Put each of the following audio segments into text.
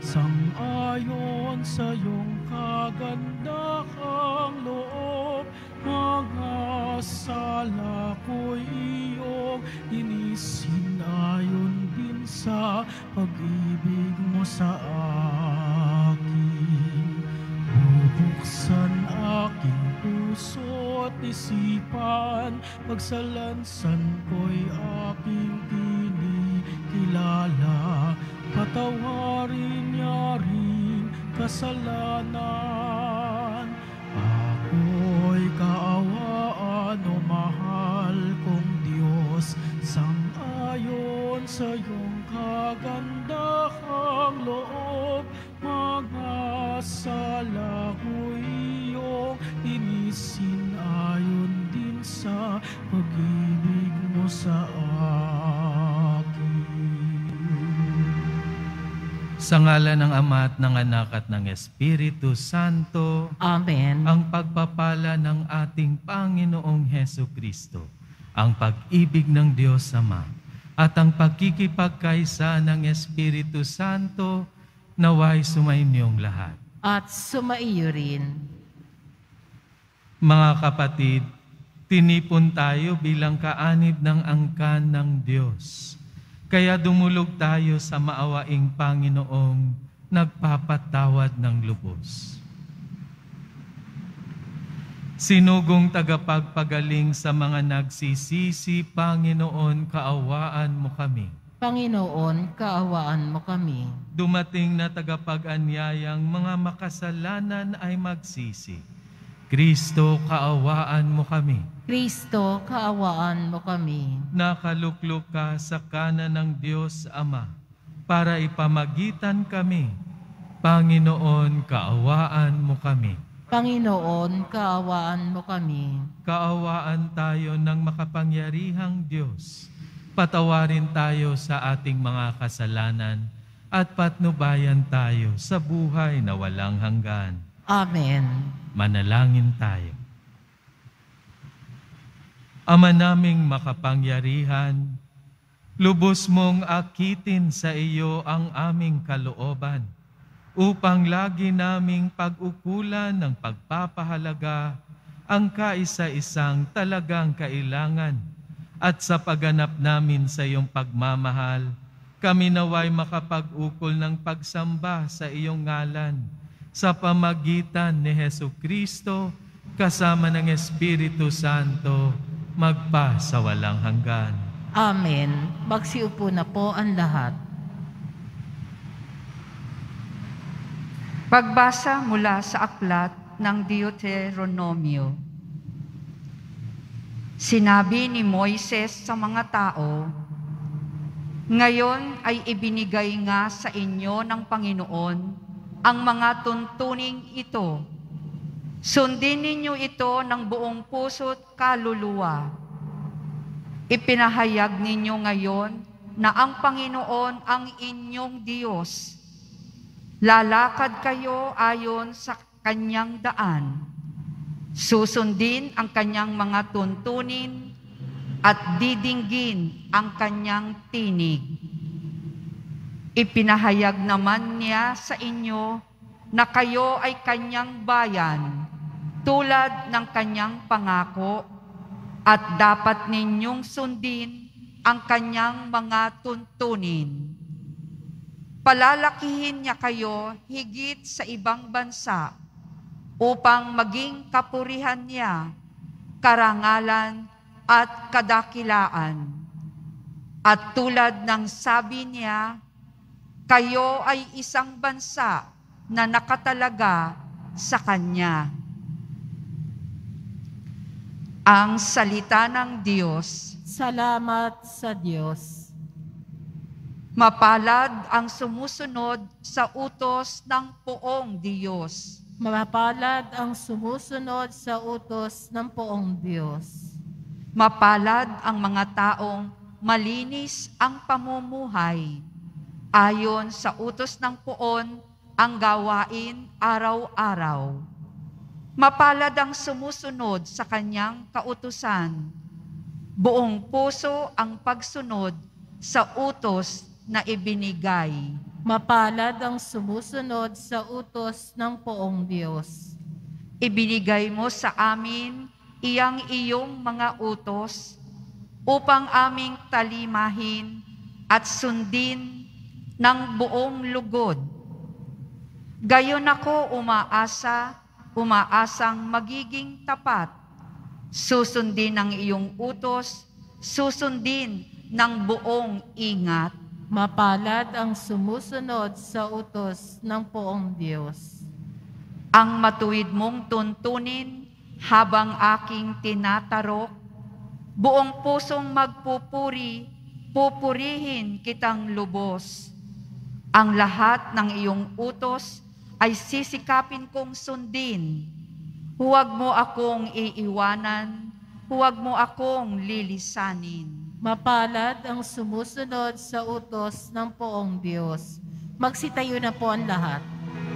Sang-ayon sa iyong kagandahang loob, mga sala ko'y iyong linisin ayon din sa pag-ibig mo sa akin. Bubuksan aking puso't isipan, pagsalansan ko'y aking kinikilala. Patawarin niya rin kasalanan. Ako'y kaawaan o mahal kong Diyos, sang-ayon sa iyong kagandahang loob, mga sala ko'y iyong linisin ayon din sa pag-ibig mo sa akin. Sa ngalan ng Ama at ng Anak at ng Espiritu Santo. Amen. Ang pagpapala ng ating Panginoong Hesukristo, ang pag-ibig ng Diyos Ama, at ang pagkikipagkaisa ng Espiritu Santo, naway sumainyong lahat. At sumaiyo rin. Mga kapatid, tinipon tayo bilang kaanib ng angkan ng Diyos. Kaya dumulog tayo sa maawaing Panginoong nagpapatawad ng lubos. Sinugong tagapagpagaling sa mga nagsisisi, Panginoon, kaawaan mo kami. Panginoon, kaawaan mo kami. Dumating na tagapag-anyayang mga makasalanan ay magsisi. Kristo, kaawaan mo kami. Kristo, kaawaan mo kami. Nakaluklok ka sa kanan ng Diyos Ama para ipamagitan kami. Panginoon, kaawaan mo kami. Panginoon, kaawaan mo kami. Kaawaan tayo ng makapangyarihang Diyos. Patawarin tayo sa ating mga kasalanan at patnubayan tayo sa buhay na walang hanggan. Amen. Manalangin tayo. Ama naming makapangyarihan, lubos mong akitin sa iyo ang aming kalooban upang lagi naming pag-ukulan ng pagpapahalaga ang kaisa-isang talagang kailangan at sa pagganap namin sa iyong pagmamahal, kami naway makapag-ukol ng pagsamba sa iyong ngalan sa pamagitan ni Hesukristo kasama ng Espiritu Santo magpa sa walang hanggan. Amen. Magsiupo na po ang lahat. Pagbasa mula sa aklat ng Deuteronomio. Sinabi ni Moises sa mga tao, "Ngayon ay ibinigay nga sa inyo ng Panginoon ang mga tuntuning ito. Sundin ninyo ito ng buong puso't kaluluwa. Ipinahayag ninyo ngayon na ang Panginoon ang inyong Diyos. Lalakad kayo ayon sa kanyang daan. Susundin ang kanyang mga tuntunin at didinggin ang kanyang tinig. Ipinahayag naman niya sa inyo na kayo ay kanyang bayan, tulad ng kanyang pangako, at dapat ninyong sundin ang kanyang mga tuntunin. Palalakihin niya kayo higit sa ibang bansa upang maging kapurihan niya, karangalan at kadakilaan. At tulad ng sabi niya, kayo ay isang bansa na nakatalaga sa kanya." Ang salita ng Diyos. Salamat sa Diyos. Mapalad ang sumusunod sa utos ng poong Diyos. Mapalad ang sumusunod sa utos ng poong Diyos. Mapalad ang mga taong malinis ang pamumuhay. Ayon sa utos ng poon ang gawain araw-araw. Mapalad ang sumusunod sa kanyang kautusan. Buong puso ang pagsunod sa utos na ibinigay. Mapalad ang sumusunod sa utos ng poong Diyos. Ibinigay mo sa amin iyang iyong mga utos upang aming talimahin at sundin ng buong lugod. Gayon ako umaasang magiging tapat. Susundin ang iyong utos, susundin ng buong ingat. Mapalad ang sumusunod sa utos ng poong Diyos. Ang matuwid mong tuntunin habang aking tinatarok, buong pusong pupurihin kitang lubos. Ang lahat ng iyong utos ay sisikapin kong sundin. Huwag mo akong iiwanan, huwag mo akong lilisanin. Mapalad ang sumusunod sa utos ng poong Diyos. Magsitayo na po ang lahat.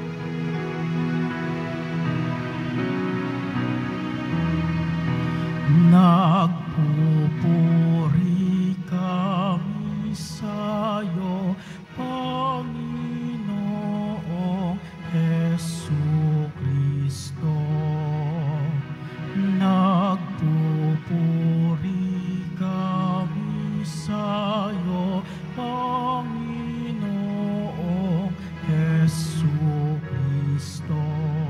Nagpupuri kami sa'yo, Panginoong Jesucristo. Nagpupuri kami sa'yo, Panginoong Jesucristo.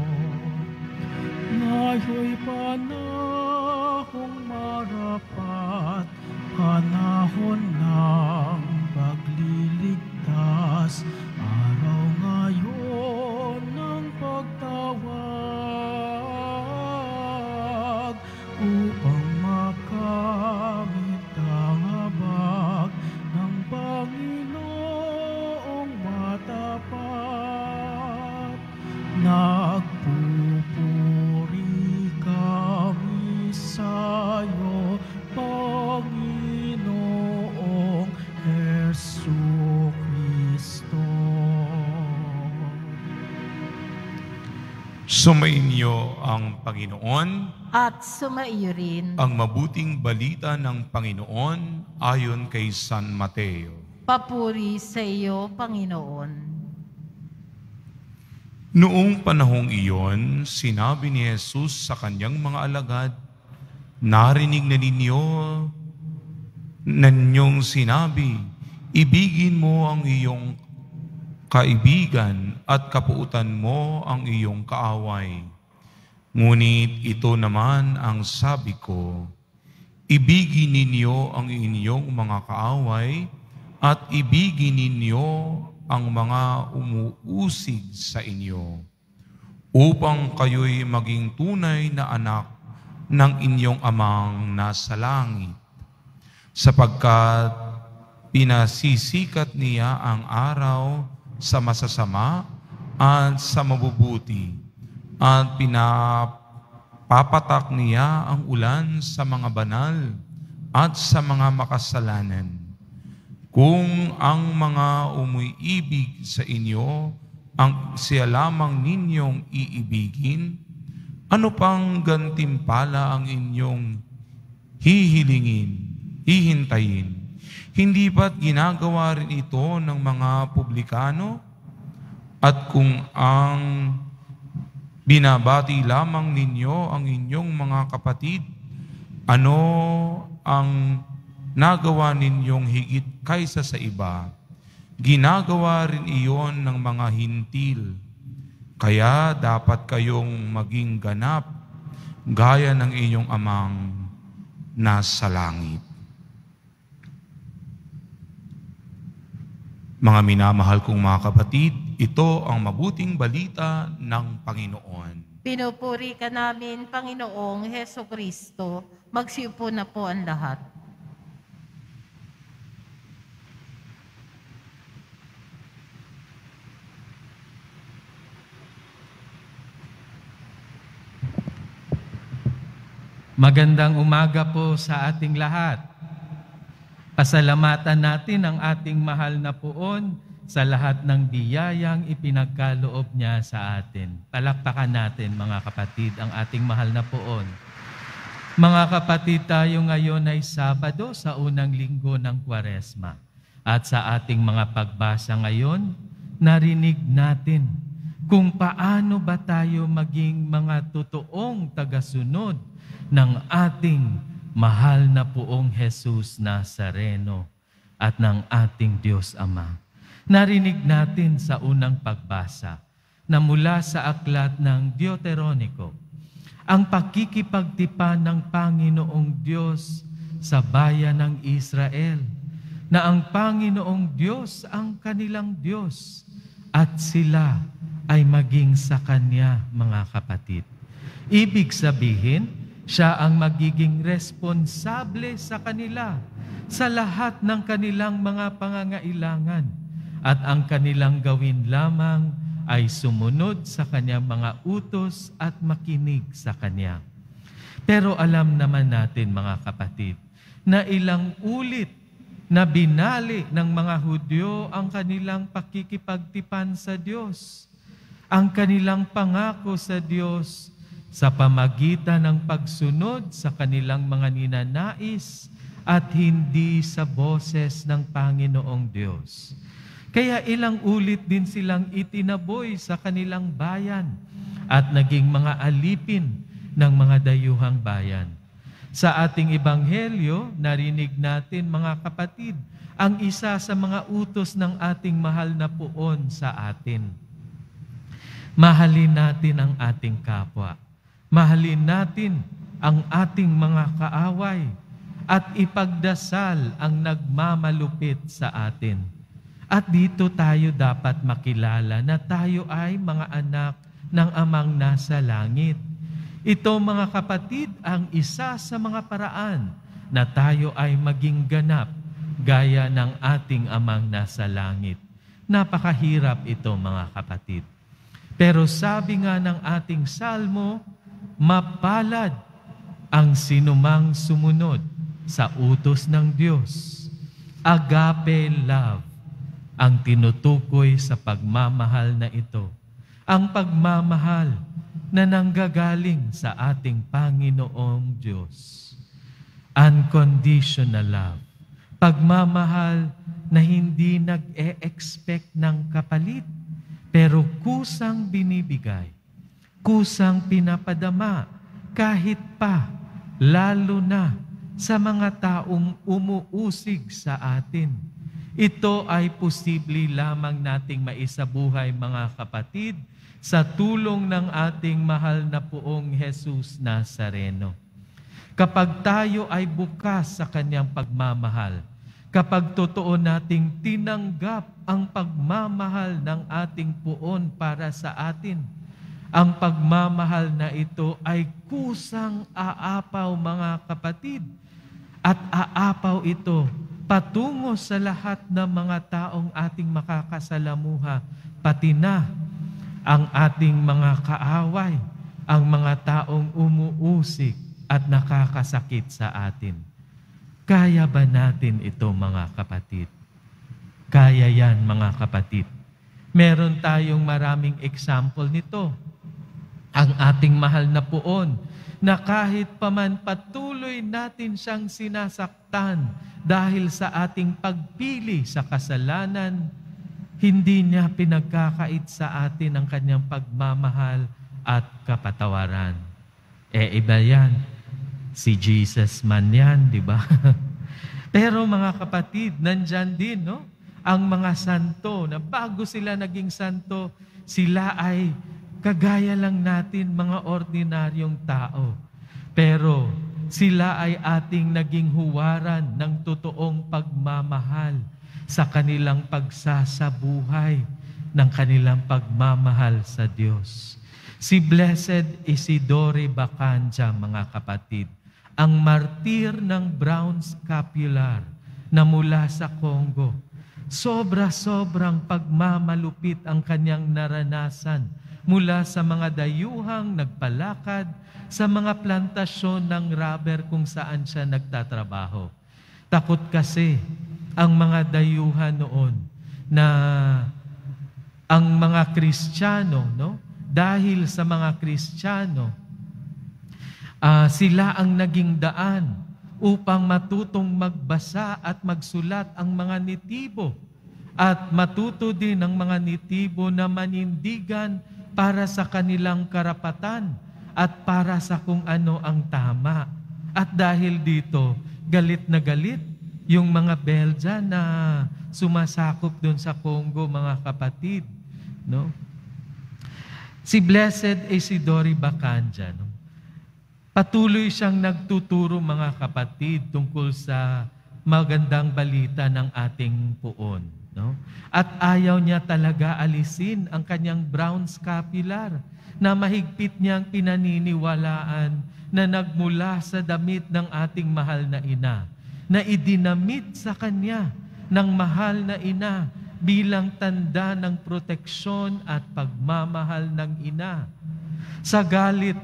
Ngayon'y panahong marapat, panahon ng pagliligtas, araw ngayon ng pagtawag, upang makamit ang habag ng Panginoong matapat. Nagpupuri kami sa'yo, Panginoong Jesucristo. Sumainyo ang Panginoon, At sumaiyo rin. ang mabuting balita ng Panginoon ayon kay San Mateo. Papuri sa iyo, Panginoon. Noong panahong iyon, sinabi ni Jesus sa kanyang mga alagad, narinig na ninyong sinabi, ibigin mo ang iyong kaibigan at kapuutan mo ang iyong kaaway. Ngunit ito naman ang sabi ko, ibigin ninyo ang inyong mga kaaway at ibigin ninyo ang mga umuusig sa inyo, upang kayo'y maging tunay na anak ng inyong amang nasa langit, sapagkat pinasisikat niya ang araw sa masasama at sa mabubuti, at pinapapatak niya ang ulan sa mga banal at sa mga makasalanan. Kung ang mga umiibig sa inyo ang siya lamang ninyong iibigin, ano pang gantimpala ang inyong hihintayin? Hindi ba't ginagawa rin ito ng mga publikano? At kung ang binabati lamang ninyo ang inyong mga kapatid, ano ang nagawa ninyong higit kaysa sa iba? Ginagawa rin iyon ng mga hintil. Kaya dapat kayong maging ganap gaya ng inyong amang nasa langit. Mga minamahal kong mga kapatid, ito ang mabuting balita ng Panginoon. Pinupuri ka namin, Panginoong Jesucristo. Magsiupo na po ang lahat. Magandang umaga po sa ating lahat. Pasalamatan natin ang ating mahal na Poon sa lahat ng biyayang ipinagkaloob niya sa atin. Palakpakan natin, mga kapatid, ang ating mahal na Poon. Mga kapatid, tayo ngayon ay Sabado sa unang linggo ng Kwaresma. At sa ating mga pagbasa ngayon, narinig natin kung paano ba tayo maging mga totoong tagasunod ng ating mahal na Poong Jesus Nazareno at ng ating Diyos Ama. Narinig natin sa unang pagbasa na mula sa aklat ng Deuteronomy, ang pakikipagtipan ng Panginoong Diyos sa bayan ng Israel, na ang Panginoong Diyos ang kanilang Diyos at sila ay maging sa Kanya, mga kapatid. Ibig sabihin, siya ang magiging responsable sa kanila sa lahat ng kanilang mga pangangailangan at ang kanilang gawin lamang ay sumunod sa Kanyang mga utos at makinig sa Kanya. Pero alam naman natin, mga kapatid, na ilang ulit na binali ng mga Hudyo ang kanilang pakikipagtipan sa Diyos, ang kanilang pangako sa Diyos sa pamagitan ng pagsunod sa kanilang mga ninanais at hindi sa boses ng Panginoong Diyos. Kaya ilang ulit din silang itinaboy sa kanilang bayan at naging mga alipin ng mga dayuhang bayan. Sa ating ebanghelyo, narinig natin, mga kapatid, ang isa sa mga utos ng ating mahal na Poon sa atin. Mahalin natin ang ating kapwa. Mahalin natin ang ating mga kaaway at ipagdasal ang nagmamalupit sa atin. At dito tayo dapat makilala na tayo ay mga anak ng Amang nasa langit. Ito, mga kapatid, ang isa sa mga paraan na tayo ay maging ganap gaya ng ating Amang nasa langit. Napakahirap ito, mga kapatid. Pero sabi nga ng ating salmo, mapalad ang sinumang sumunod sa utos ng Diyos. Agape love ang tinutukoy sa pagmamahal na ito. Ang pagmamahal na nanggagaling sa ating Panginoong Diyos. Unconditional love. Pagmamahal na hindi nag-e-expect ng kapalit, pero kusang binibigay, kusang pinapadama, kahit pa, lalo na sa mga taong umuusig sa atin. Ito ay posible lamang nating maisabuhay, mga kapatid, sa tulong ng ating mahal na Poong Jesus Nazareno. Kapag tayo ay bukas sa Kanyang pagmamahal, kapag totoo nating tinanggap ang pagmamahal ng ating Poon para sa atin, ang pagmamahal na ito ay kusang aapaw, mga kapatid, at aapaw ito patungo sa lahat ng mga taong ating makakasalamuha, pati na ang ating mga kaaway, ang mga taong umuusik at nakakasakit sa atin. Kaya ba natin ito, mga kapatid? Kaya yan, mga kapatid. Meron tayong maraming example nito. Ang ating mahal na Poon, na kahit paman patuloy natin siyang sinasaktan dahil sa ating pagpili sa kasalanan, hindi niya pinagkakait sa atin ang kanyang pagmamahal at kapatawaran. Iba yan. Si Jesus man yan, di ba? Pero mga kapatid, nandyan din, no? Ang mga santo, na bago sila naging santo, sila ay kagaya lang natin, mga ordinaryong tao. Pero sila ay ating naging huwaran ng totoong pagmamahal sa kanilang pagsasabuhay ng kanilang pagmamahal sa Diyos. Si Blessed Isidore Bacanja, mga kapatid, ang martir ng Brown Scapular na mula sa Congo, sobra-sobrang pagmamalupit ang kanyang naranasan mula sa mga dayuhang nagpalakad sa mga plantasyon ng rubber kung saan siya nagtatrabaho. Takot kasi ang mga dayuhan noon na ang mga Kristiyano, no? Dahil sa mga Kristiyano, sila ang naging daan upang matutong magbasa at magsulat ang mga nitibo at matuto din ang mga nitibo na manindigan para sa kanilang karapatan at para sa kung ano ang tama. At dahil dito, galit na galit yung mga Belgian na sumasakop doon sa Congo, mga kapatid. No? Si Blessed Isidore Bacanja, no? Patuloy siyang nagtuturo, mga kapatid, tungkol sa magandang balita ng ating puon. No? At ayaw niya talaga alisin ang kanyang brown scapular na mahigpit niyang pinaniniwalaan na nagmula sa damit ng ating mahal na ina, na idinamit sa kanya ng mahal na ina bilang tanda ng proteksyon at pagmamahal ng ina. Sa galit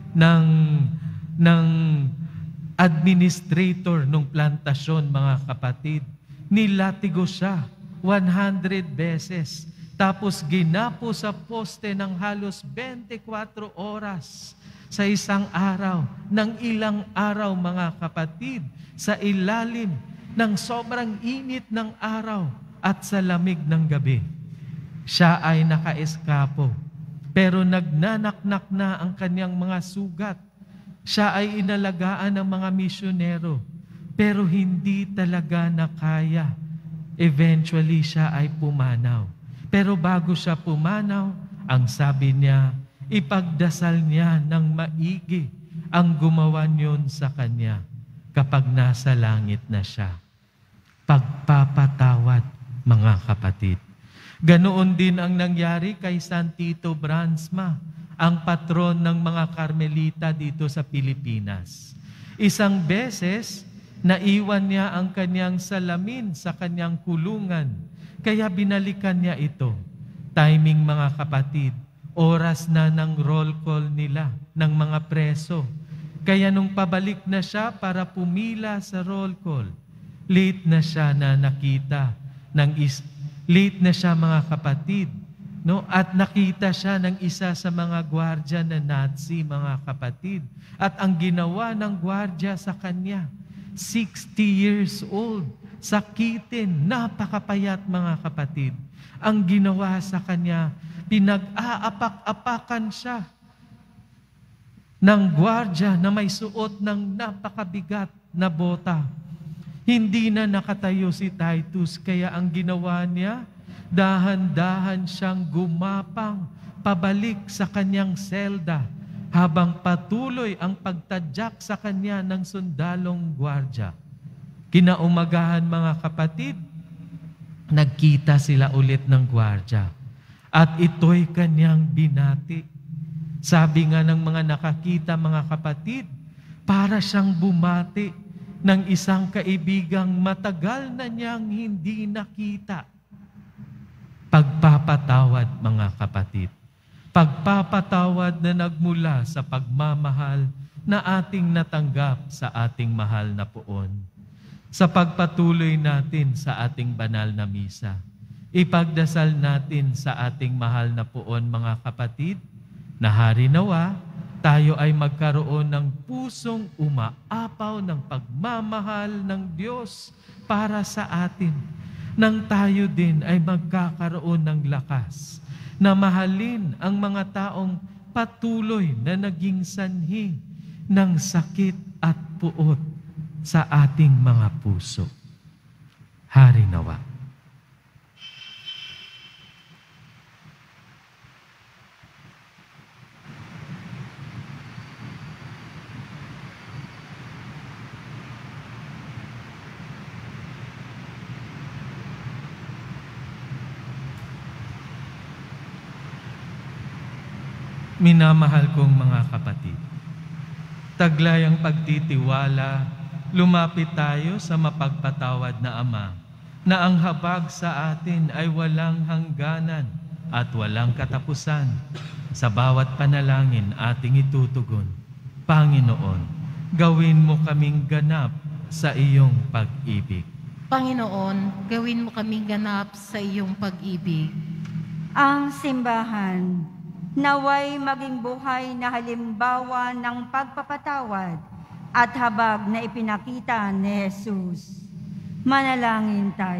ng administrator ng plantasyon, mga kapatid, nilatigo siya 100 beses. Tapos ginapo sa poste ng halos 24 oras sa isang araw, ng ilang araw, mga kapatid, sa ilalim ng sobrang init ng araw at sa lamig ng gabi. Siya ay nakaeskapo, pero nagnanaknak na ang kanyang mga sugat. Siya ay inalagaan ng mga misyonero, pero hindi talaga nakaya. Eventually, siya ay pumanaw. Pero bago siya pumanaw, ang sabi niya, ipagdasal niya ng maigi ang gumawa niyon sa kanya kapag nasa langit na siya. Pagpapatawad, mga kapatid. Ganoon din ang nangyari kay San Tito Bransma, ang patron ng mga Karmelita dito sa Pilipinas. Isang beses, naiwan niya ang kanyang salamin sa kanyang kulungan, kaya binalikan niya ito. Timing, mga kapatid, oras na ng roll call nila ng mga preso. Kaya nung pabalik na siya para pumila sa roll call, late na siya na nakita late na siya, mga kapatid, no? At nakita siya ng isa sa mga gwardya na Nazi, mga kapatid. At ang ginawa ng gwardya sa kanya, 60 years old, sakitin, napakapayat, mga kapatid. Ang ginawa sa kanya, pinag-aapak-apakan siya ng gwardya na may suot ng napakabigat na bota. Hindi na nakatayo si Titus, kaya ang ginawa niya, dahan-dahan siyang gumapang pabalik sa kanyang selda habang patuloy ang pagtadyak sa kanya ng sundalong gwardya. Kinaumagahan, mga kapatid, nagkita sila ulit ng gwardya at ito'y kanyang binati. Sabi nga ng mga nakakita, mga kapatid, para siyang bumati ng isang kaibigang matagal na niyang hindi nakita. Pagpapatawad, mga kapatid. Pagpapatawad na nagmula sa pagmamahal na ating natanggap sa ating mahal na puon. Sa pagpatuloy natin sa ating banal na misa, ipagdasal natin sa ating mahal na puon, mga kapatid, na hari nawa, tayo ay magkaroon ng pusong umaapaw ng pagmamahal ng Diyos para sa atin, nang tayo din ay magkakaroon ng lakas na mahalin ang mga taong patuloy na naging sanhi ng sakit at puot sa ating mga puso. Hari nawa. Minamahal kong mga kapatid, taglay ang pagtitiwala, lumapit tayo sa mapagpatawad na Ama, na ang habag sa atin ay walang hangganan at walang katapusan. Sa bawat panalangin ating itutugon, Panginoon, gawin mo kaming ganap sa iyong pag-ibig. Panginoon, gawin mo kaming ganap sa iyong pag-ibig. Ang simbahan, naway maging buhay na halimbawa ng pagpapatawad at habag na ipinakita ni Jesus. Manalangin tayo.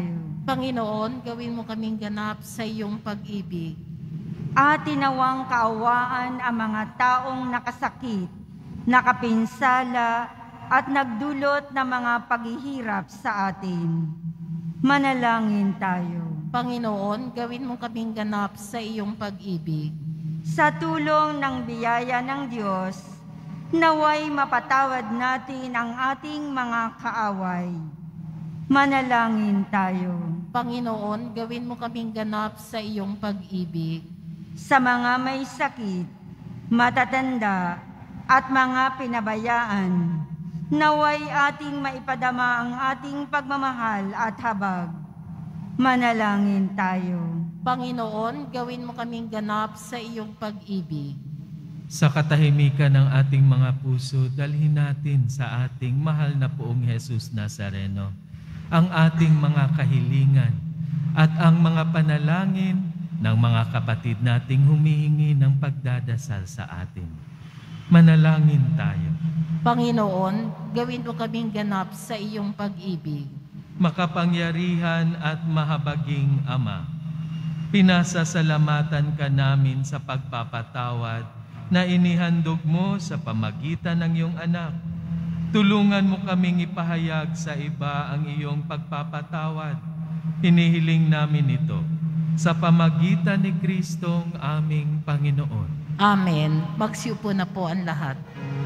Panginoon, gawin mo kaming ganap sa iyong pag-ibig. At tinawang kaawaan ang mga taong nakasakit, nakapinsala, at nagdulot ng mga paghihirap sa atin. Manalangin tayo. Panginoon, gawin mo kaming ganap sa iyong pag-ibig. Sa tulong ng biyaya ng Diyos, naway mapatawad natin ang ating mga kaaway. Manalangin tayo. Panginoon, gawin mo kaming ganap sa iyong pag-ibig. Sa mga may sakit, matatanda, at mga pinabayaan, naway ating maipadama ang ating pagmamahal at habag. Manalangin tayo. Panginoon, gawin mo kaming ganap sa iyong pag-ibig. Sa katahimikan ng ating mga puso, dalhin natin sa ating mahal na Poong Jesus Nazareno ang ating mga kahilingan at ang mga panalangin ng mga kapatid nating humihingi ng pagdadasal sa atin. Manalangin tayo. Panginoon, gawin mo kaming ganap sa iyong pag-ibig. Makapangyarihan at mahabaging Ama, pinasasalamatan ka namin sa pagpapatawad na inihandog mo sa pamagitan ng iyong anak. Tulungan mo kaming ipahayag sa iba ang iyong pagpapatawad. Hinihiling namin ito sa pamagitan ni Kristong aming Panginoon. Amen. Magsiupo na po ang lahat.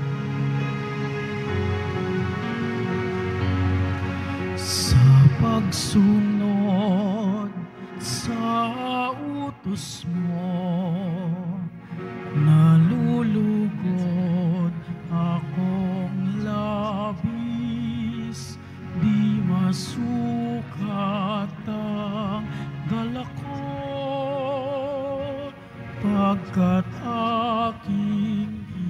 Sa pagsunod sa utos mo, nalulugod akong labis, di masukat ang galak ko, pagkat aking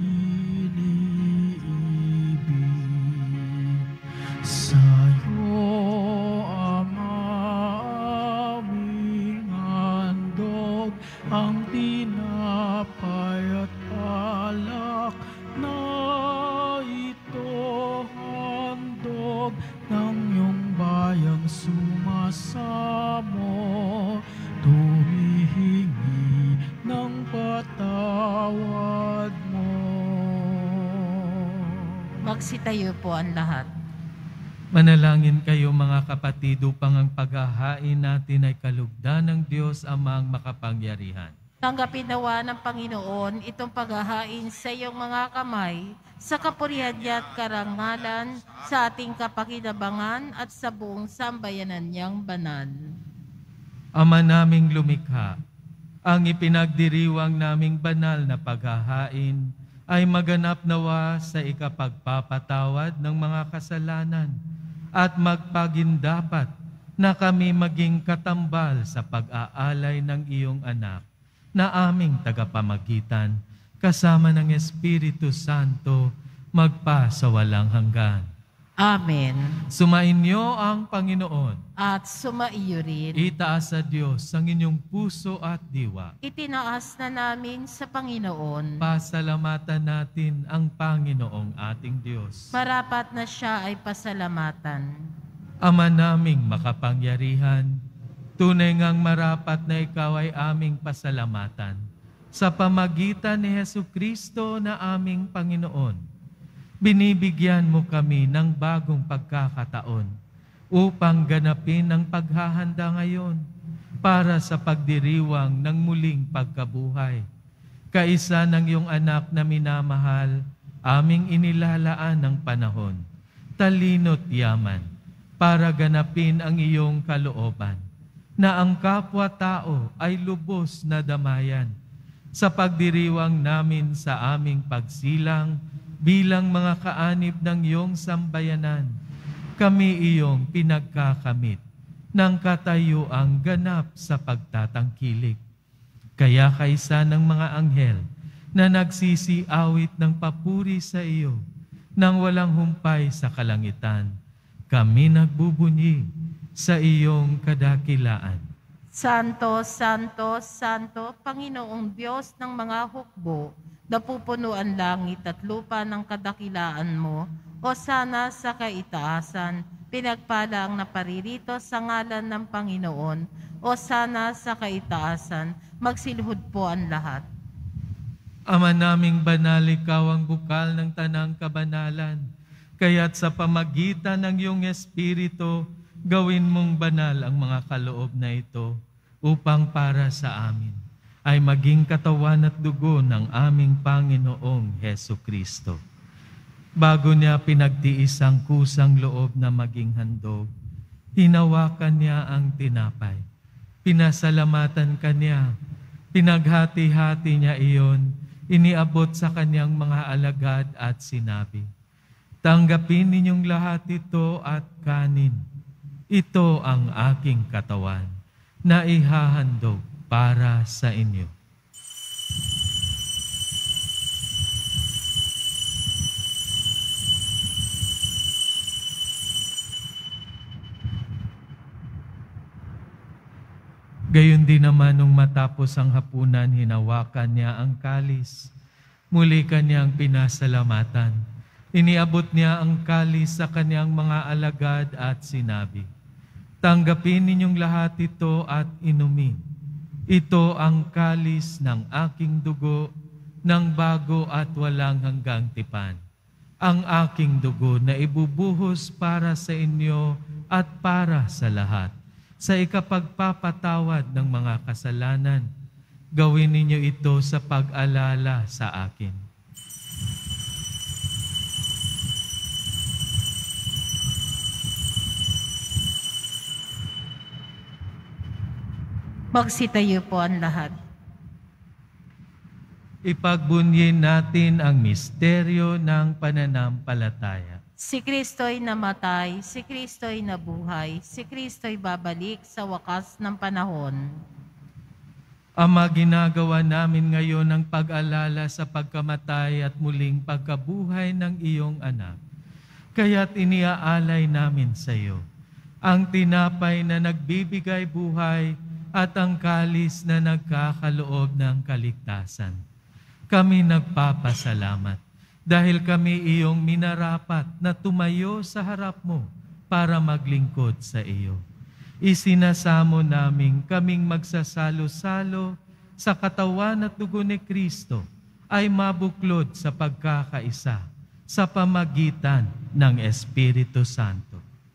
iniibig. Sa'yo, Ama, aming handog ang tinapay at alak na ito, handog ng iyong bayang sumasamo, tumihingi ng patawad mo. Magsitayo po ang lahat. Manalangin kayo mga kapatid upang ang paghahain natin ay kalugdan ng Diyos Amang makapangyarihan. Tanggapin nawa ng Panginoon itong paghahain sa iyong mga kamay, sa kapurihan niya at karangalan, sa ating kapakinabangan at sa buong sambayanan niyang banal. Ama naming lumikha, ang ipinagdiriwang naming banal na paghahain ay maganap nawa sa ikapagpapatawad ng mga kasalanan at magpagindapat na kami maging katambal sa pag-aalay ng iyong anak na aming tagapamagitan kasama ng Espiritu Santo magpa sa walang hanggan. Amen. Sumainyo ang Panginoon. At sumaiyo rin. Itaas sa Diyos ang inyong puso at diwa. Itinaas na namin sa Panginoon. Pasalamatan natin ang Panginoong ating Diyos. Marapat na siya ay pasalamatan. Ama naming makapangyarihan, tunay ngang marapat na ikaw ay aming pasalamatan sa pamagitan ni Hesukristo na aming Panginoon. Binibigyan mo kami ng bagong pagkakataon upang ganapin ang paghahanda ngayon para sa pagdiriwang ng muling pagkabuhay. Kaisa ng iyong anak na minamahal, aming inilalaan ng panahon, talino't yaman, para ganapin ang iyong kalooban, na ang kapwa-tao ay lubos na damayan sa pagdiriwang namin sa aming pagsilang bilang mga kaanib ng iyong sambayanan. Kami iyong pinagkakamit ng katayuang ganap sa pagtatangkilik. Kaya kaisa ng mga anghel na nagsisiawit ng papuri sa iyo nang walang humpay sa kalangitan, kami nagbubunyi sa iyong kadakilaan. Santo, Santo, Santo, Panginoong Diyos ng mga hukbo, napupuno ang langit at lupa ng kadakilaan mo, o sana sa kaitaasan, pinagpala ang naparirito sa ngalan ng Panginoon, o sana sa kaitaasan, magsilhod po ang lahat. Ama naming banal, ikaw ang bukal ng tanang kabanalan. Kaya't sa pamagitan ng iyong Espiritu, gawin mong banal ang mga kaloob na ito upang para sa amin ay maging katawan at dugo ng aming Panginoong Heso Kristo. Bago niya pinagtiis ang kusang loob na maging handog, hinawakan niya ang tinapay. Pinasalamatan kanya, pinaghati-hati niya iyon, iniabot sa kanyang mga alagad at sinabi, "Tanggapin ninyong lahat ito at kanin. Ito ang aking katawan na ihahandog para sa inyo." Gayon din naman nung matapos ang hapunan, hinawakan niya ang kalis. Muli kanyang pinasalamatan. Iniabot niya ang kalis sa kanyang mga alagad at sinabi, "Tanggapin ninyong lahat ito at inumin. Ito ang kalis ng aking dugo ng bago at walang hanggang tipan. Ang aking dugo na ibubuhos para sa inyo at para sa lahat, sa ikapagpapatawad ng mga kasalanan. Gawin ninyo ito sa pag-alala sa akin." Magsitayo po ang lahat. Ipagbunyin natin ang misteryo ng pananampalataya. Si Kristo'y namatay, si Kristo'y nabuhay, si Kristo'y babalik sa wakas ng panahon. Ama, ginagawa namin ngayon ang pag-alala sa pagkamatay at muling pagkabuhay ng iyong anak. Kaya't iniaalay namin sa iyo ang tinapay na nagbibigay buhay at ang kalis na nagkakaloob ng kaligtasan. Kami nagpapasalamat dahil kami iyong minarapat na tumayo sa harap mo para maglingkod sa iyo. Isinasamo namin kaming magsasalo-salo sa katawan at dugo ni Kristo ay mabuklod sa pagkakaisa sa pamagitan ng Espiritu Santo.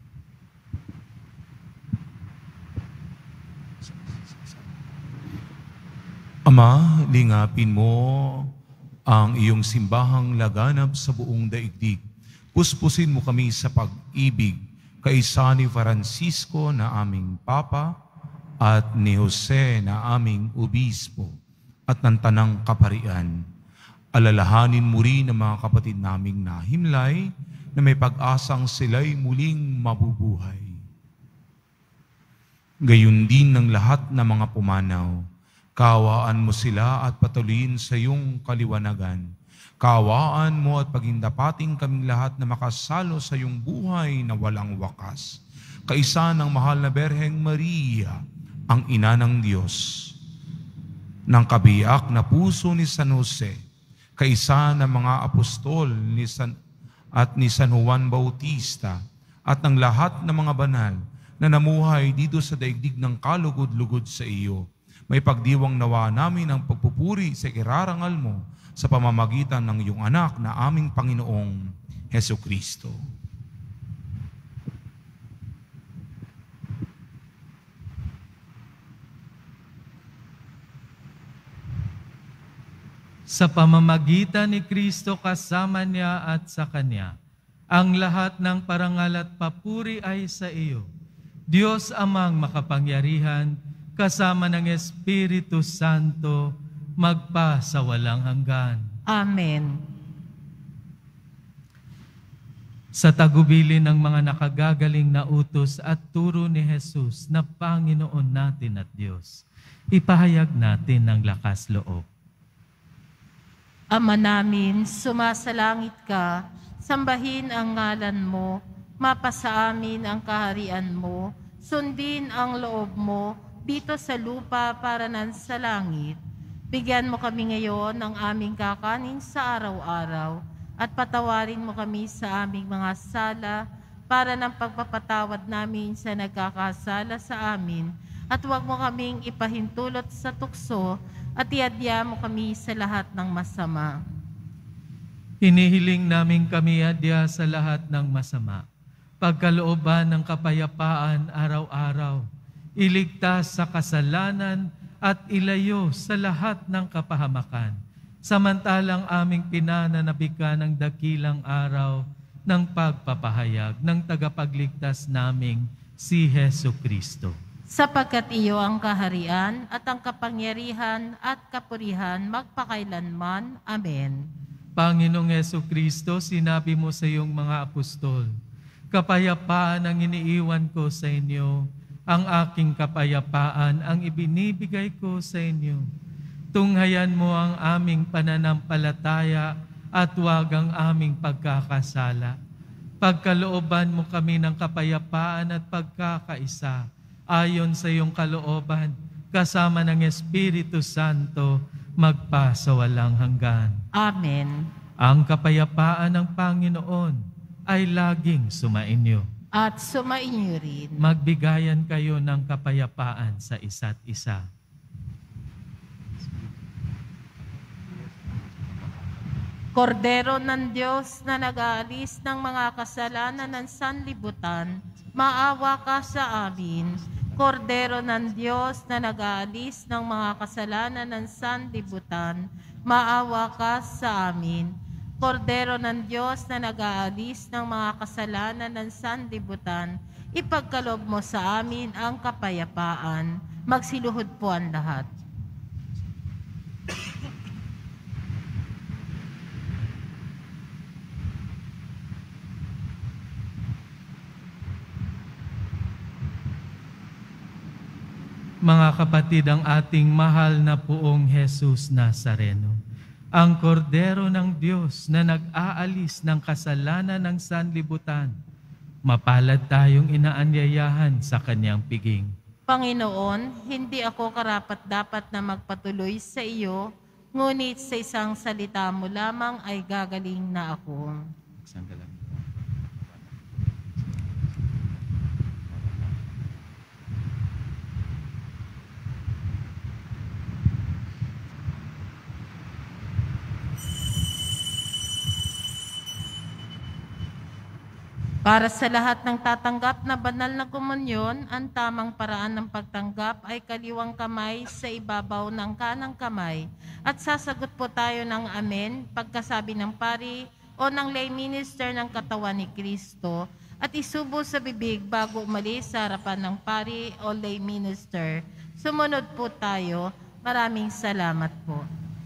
Ama, lingapin mo ang iyong simbahang laganap sa buong daigdig. Puspusin mo kami sa pag-ibig kaisa ni Francisco na aming Papa at ni Jose na aming Obispo at ng Tanang Kaparian. Alalahanin mo rin ang mga kapatid naming nahimlay na may pag-asang sila'y muling mabubuhay. Gayon din ng lahat ng mga pumanaw. Kaawaan mo sila at patuloyin sa iyong kaliwanagan. Kaawaan mo at pagindapating kaming lahat na makasalo sa iyong buhay na walang wakas. Kaisa ng mahal na Berheng Maria, ang ina ng Diyos, ng kabiyak na puso ni San Jose, kaisa ng mga apostol ni San Juan Bautista, at ng lahat ng mga banal na namuhay dito sa daigdig ng kalugod-lugod sa iyo. May pagdiwang nawa namin ang pagpupuri sa irarangal mo sa pamamagitan ng iyong anak na aming Panginoong Heso Kristo. Sa pamamagitan ni Kristo kasama niya at sa Kanya, ang lahat ng parangal at papuri ay sa iyo, Diyos Amang makapangyarihan, kasama ng Espiritu Santo, magpa sa walang hanggan. Amen. Sa tagubilin ng mga nakagagaling na utos at turo ni Jesus na Panginoon natin at Diyos, ipahayag natin ng lakas loob. Ama namin, sumasalangit ka, sambahin ang ngalan mo, mapasa amin ang kaharian mo, sundin ang loob mo, dito sa lupa para nan sa langit. Bigyan mo kami ngayon ng aming kakanin sa araw-araw at patawarin mo kami sa aming mga sala para ng pagpapatawad namin sa nagkakasala sa amin, at huwag mo kaming ipahintulot sa tukso, at iadya mo kami sa lahat ng masama. Hinihiling namin kami adya sa lahat ng masama, pagkalooban ng kapayapaan araw-araw, iligtas sa kasalanan at ilayo sa lahat ng kapahamakan, samantalang aming pinananabikan ng dakilang araw ng pagpapahayag ng tagapagligtas naming si Hesu Kristo. Sapagkat iyo ang kaharian at ang kapangyarihan at kapurihan magpakailanman. Amen. Panginoong Hesu Kristo, sinabi mo sa iyong mga apostol, kapayapaan ang iniiwan ko sa inyo, ang aking kapayapaan ang ibinibigay ko sa inyo. Tunghayan mo ang aming pananampalataya at huwag ang aming pagkakasala. Pagkalooban mo kami ng kapayapaan at pagkakaisa, ayon sa iyong kalooban, kasama ng Espiritu Santo, magpasawalang hanggan. Amen. Ang kapayapaan ng Panginoon ay laging sumainyo. At sumainyo rin. Magbigayan kayo ng kapayapaan sa isa't isa. Kordero ng Diyos na nag-aalis ng mga kasalanan ng sanlibutan, maawa ka sa amin. Kordero ng Diyos na nag-aalis ng mga kasalanan ng sanlibutan, maawa ka sa amin. Kordero ng Diyos na nag-aalis ng mga kasalanan ng sanlibutan, ipagkaloob mo sa amin ang kapayapaan. Magsiluhod po ang lahat. Mga kapatid, ang ating mahal na Poong Jesus Nazareno, ang kordero ng Diyos na nag-aalis ng kasalanan ng sanlibutan, mapalad tayong inaanyayahan sa kanyang piging. Panginoon, hindi ako karapat-dapat na magpatuloy sa iyo, ngunit sa isang salita mo lamang ay gagaling na ako. Para sa lahat ng tatanggap na banal na komunyon, ang tamang paraan ng pagtanggap ay kaliwang kamay sa ibabaw ng kanang kamay. At sasagot po tayo ng amen pagkasabi ng pari o ng lay minister ng katawan ni Kristo at isubo sa bibig bago umalis sa harapan ng pari o lay minister. Sumunod po tayo. Maraming salamat po.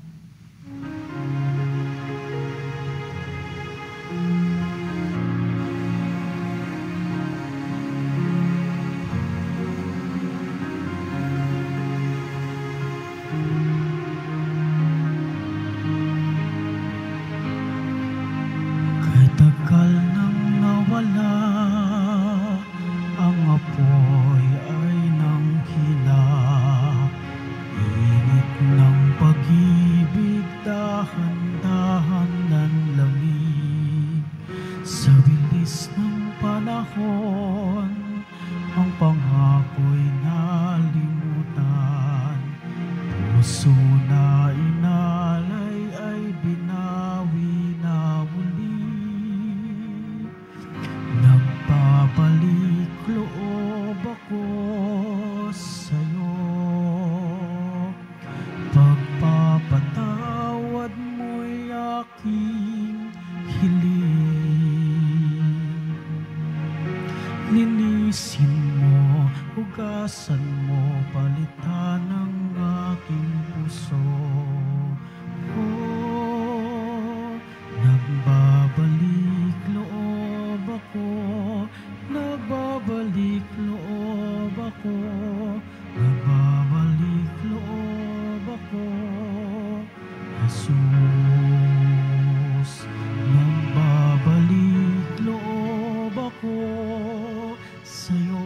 Linisin mo, hugasan mo, palitan ng aking puso. Oh, nagbabalik loob ako, nagbabalik loob ako, nagbabalik loob ako, Jesus, nagbabalik loob ako sa'yo.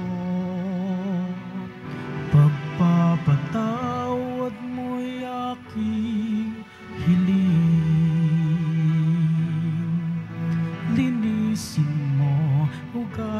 Pagpapatawad mo'y aking hiling. Linisin mo, hugasan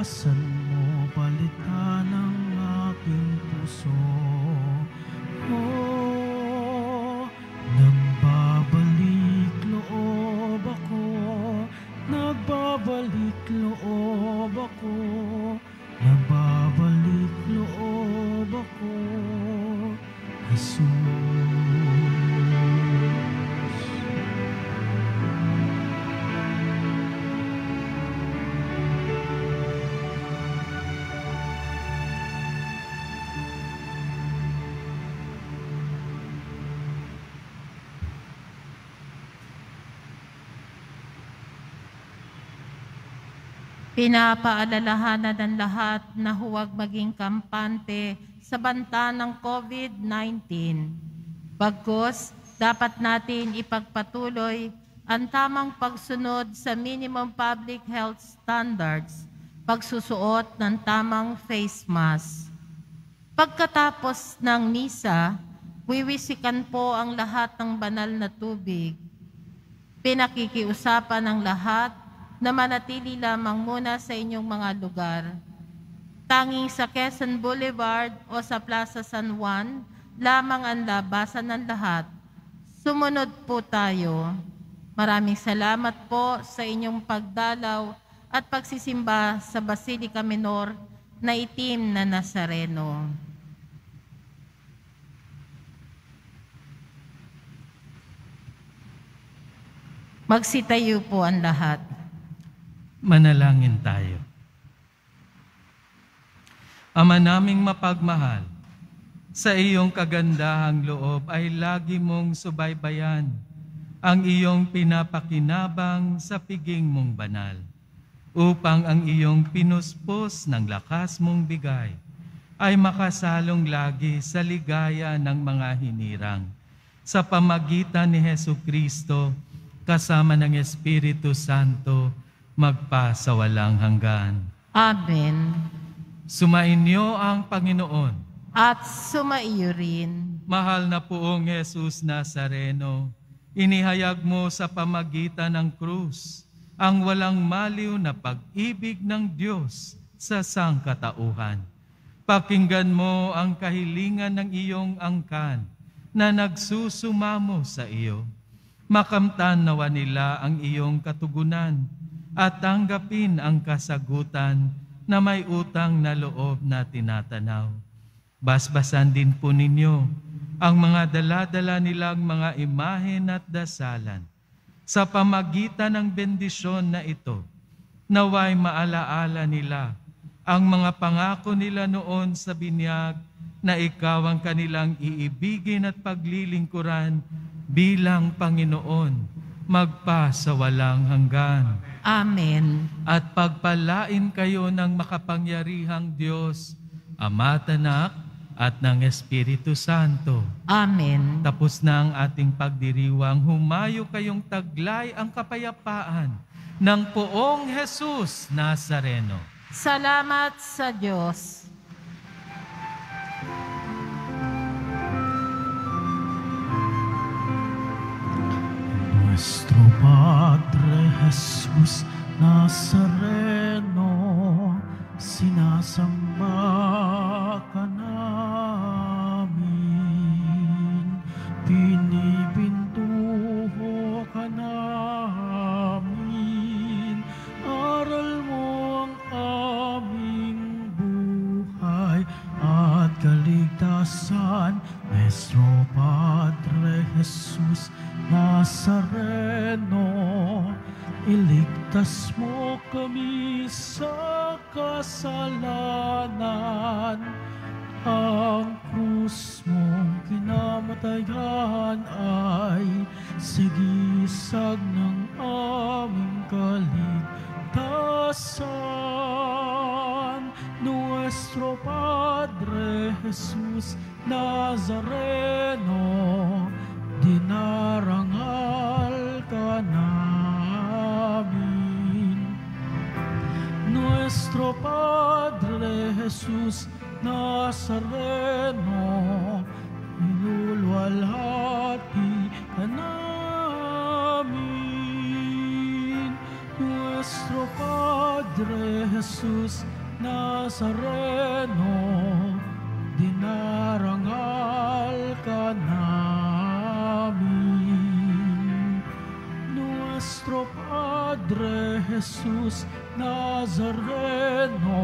Pinapaalalahanan ng lahat na huwag maging kampante sa banta ng COVID-19. Bagkus, dapat natin ipagpatuloy ang tamang pagsunod sa minimum public health standards, pagsusuot ng tamang face mask. Pagkatapos ng misa, wiwisikan po ang lahat ng banal na tubig. Pinakikiusapan ng lahat na manatili lamang muna sa inyong mga lugar. Tanging sa Quezon Boulevard o sa Plaza San Juan, lamang ang labasan ng lahat. Sumunod po tayo. Maraming salamat po sa inyong pagdalaw at pagsisimba sa Basilica Minor na Itim na Nazareno. Magsitayo po ang lahat. Manalangin tayo. Ama naming mapagmahal, sa iyong kagandahang loob ay lagi mong subaybayan ang iyong pinapakinabang sa piging mong banal, upang ang iyong pinuspos ng lakas mong bigay ay makasalong lagi sa ligaya ng mga hinirang. Sa pamagitan ni Hesukristo, kasama ng Espiritu Santo, magpasawalang hanggan. Amen. Sumainyo ang Panginoon. At sumaiyo rin. Mahal na poong Jesus Nazareno, inihayag mo sa pamagitan ng krus ang walang maliw na pag-ibig ng Diyos sa sangkatauhan. Pakinggan mo ang kahilingan ng iyong angkan na nagsusumamo sa iyo. Makamtan nawa nila ang iyong katugunan at tanggapin ang kasagutan na may utang na loob na tinatanaw. Basbasan din po ninyo ang mga dala-dala nilang mga imahen at dasalan. Sa pamagitan ng bendisyon na ito, naway maalaala nila ang mga pangako nila noon sa binyag na ikaw ang kanilang iibigin at paglilingkuran bilang Panginoon, magpasawalang hanggan. Amen. At pagpalain kayo ng makapangyarihang Diyos, Ama, Anak, at ng Espiritu Santo. Amen. Tapos na ang ating pagdiriwang, humayo kayong taglay ang kapayapaan ng poong Jesus Nazareno. Salamat sa Diyos. Nuestro Padre Jesus Nazareno, sinasamba ka namin, pinipintuho ka namin, aral mo ang aming buhay at kaligtasan. Nuestro Padre Jesus Nazareno, iligtas mo kami sa kasalanan. Ang krus mong kinamatayan ay sigisag ng aming kaligtasan. Nuestro Padre Jesus Nazareno, dinarangal ka namin. Nuestro Padre Jesus Nazareno, inulwalhati ka namin. Nuestro Padre Jesus Nazareno, dinarangal ka namin. Nuestro Padre Jesus Nazareno,